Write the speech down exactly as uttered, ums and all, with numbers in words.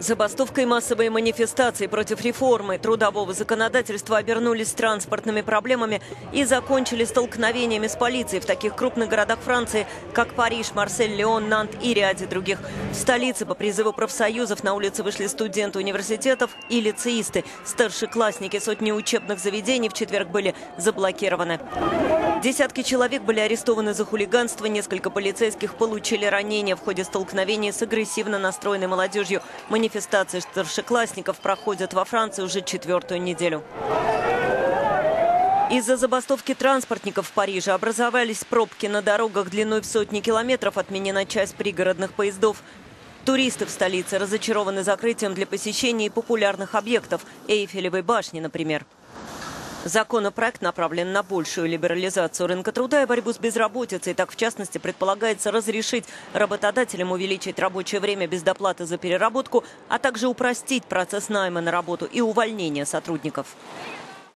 Забастовка и массовые манифестации против реформы трудового законодательства обернулись транспортными проблемами и закончились столкновениями с полицией в таких крупных городах Франции, как Париж, Марсель, Лион, Нант и ряде других. В столице по призыву профсоюзов на улицы вышли студенты университетов и лицеисты. Старшеклассники сотни учебных заведений в четверг были заблокированы. Десятки человек были арестованы за хулиганство, несколько полицейских получили ранения в ходе столкновений с агрессивно настроенной молодежью. Манифестации старшеклассников проходят во Франции уже четвертую неделю. Из-за забастовки транспортников в Париже образовались пробки на дорогах длиной в сотни километров, отменена часть пригородных поездов. Туристы в столице разочарованы закрытием для посещения популярных объектов – Эйфелевой башни, например. Законопроект направлен на большую либерализацию рынка труда и борьбу с безработицей. Так, в частности, предполагается разрешить работодателям увеличить рабочее время без доплаты за переработку, а также упростить процесс найма на работу и увольнения сотрудников.